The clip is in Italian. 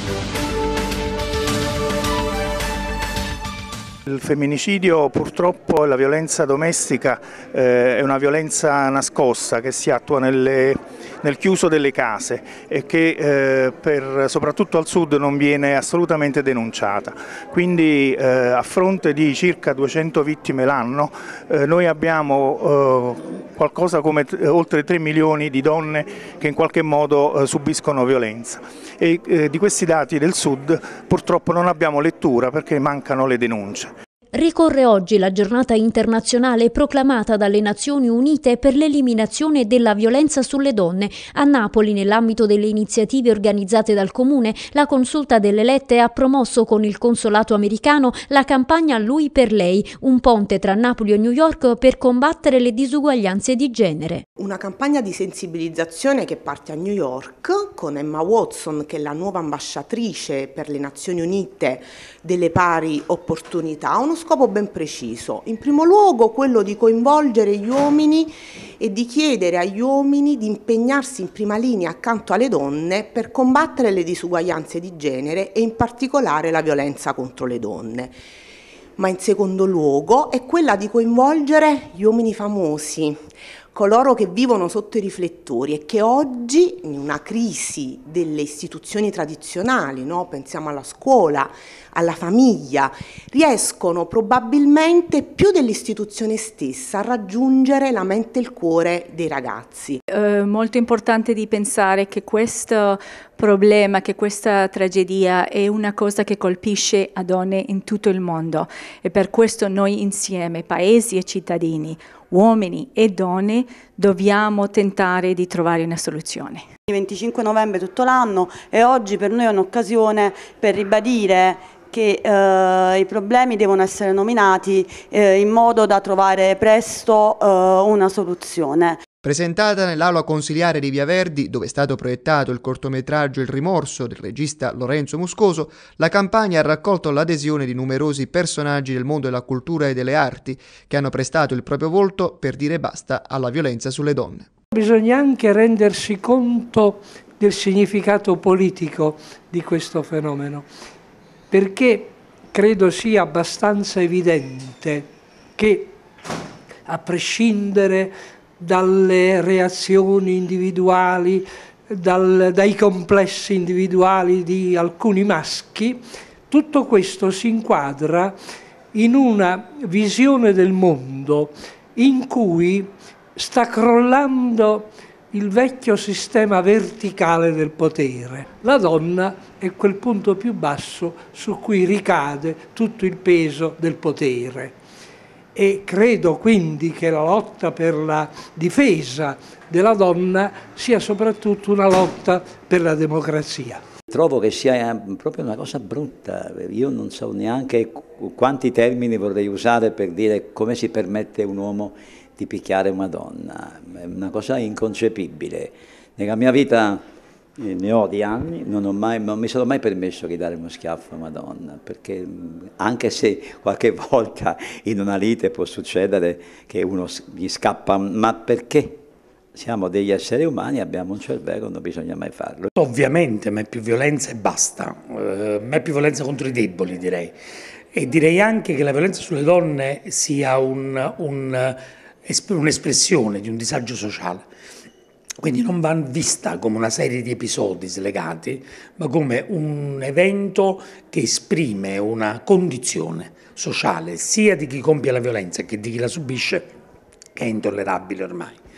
Il femminicidio purtroppo e la violenza domestica è una violenza nascosta che si attua nel chiuso delle case e che soprattutto al sud non viene assolutamente denunciata. Quindi a fronte di circa 200 vittime l'anno noi abbiamo qualcosa come oltre 3 milioni di donne che in qualche modo subiscono violenza e di questi dati del sud purtroppo non abbiamo lettura perché mancano le denunce. Ricorre oggi la giornata internazionale proclamata dalle Nazioni Unite per l'eliminazione della violenza sulle donne. A Napoli, nell'ambito delle iniziative organizzate dal Comune, la Consulta delle Elette ha promosso con il consolato americano la campagna Lui per Lei, un ponte tra Napoli e New York per combattere le disuguaglianze di genere. Una campagna di sensibilizzazione che parte a New York con Emma Watson, che è la nuova ambasciatrice per le Nazioni Unite delle pari opportunità, uno scopo ben preciso. In primo luogo quello di coinvolgere gli uomini e di chiedere agli uomini di impegnarsi in prima linea accanto alle donne per combattere le disuguaglianze di genere e in particolare la violenza contro le donne. Ma in secondo luogo è quella di coinvolgere gli uomini famosi, coloro che vivono sotto i riflettori e che oggi, in una crisi delle istituzioni tradizionali, no? Pensiamo alla scuola, alla famiglia, riescono probabilmente più dell'istituzione stessa a raggiungere la mente e il cuore dei ragazzi. Molto importante di pensare che questo problema, che questa tragedia è una cosa che colpisce a donne in tutto il mondo e per questo noi insieme, paesi e cittadini, uomini e donne, dobbiamo tentare di trovare una soluzione. Il 25 novembre tutto l'anno e oggi per noi è un'occasione per ribadire che i problemi devono essere nominati in modo da trovare presto una soluzione. Presentata nell'aula consiliare di Via Verdi, dove è stato proiettato il cortometraggio Il rimorso del regista Lorenzo Moscoso, la campagna ha raccolto l'adesione di numerosi personaggi del mondo della cultura e delle arti che hanno prestato il proprio volto per dire basta alla violenza sulle donne. Bisogna anche rendersi conto del significato politico di questo fenomeno, perché credo sia abbastanza evidente che, a prescindere dalle reazioni individuali, dai complessi individuali di alcuni maschi, tutto questo si inquadra in una visione del mondo in cui sta crollando il vecchio sistema verticale del potere. La donna è quel punto più basso su cui ricade tutto il peso del potere. E credo quindi che la lotta per la difesa della donna sia soprattutto una lotta per la democrazia. Trovo che sia proprio una cosa brutta, io non so neanche quanti termini vorrei usare per dire come si permette un uomo di picchiare una donna, è una cosa inconcepibile. Nella mia vita ne ho di anni, non mi sono mai permesso di dare uno schiaffo a una donna, perché anche se qualche volta in una lite può succedere che uno gli scappa, ma perché? Siamo degli esseri umani, abbiamo un cervello, non bisogna mai farlo. Ovviamente mai più violenza e basta, mai più violenza contro i deboli direi. E direi anche che la violenza sulle donne sia un'espressione di un disagio sociale. Quindi non va vista come una serie di episodi slegati, ma come un evento che esprime una condizione sociale, sia di chi compie la violenza che di chi la subisce, che è intollerabile ormai.